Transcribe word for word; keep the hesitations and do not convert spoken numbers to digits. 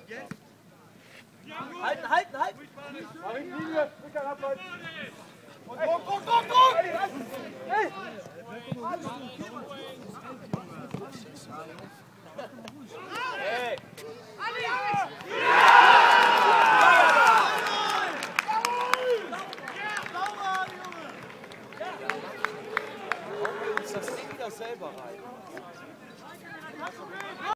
Halten, halten, halten! Linie, Rückhand abhalten! Und Druck, Druck, Druck, Druck! Hey! Hey! Hauen wir uns das Ding da selber rein.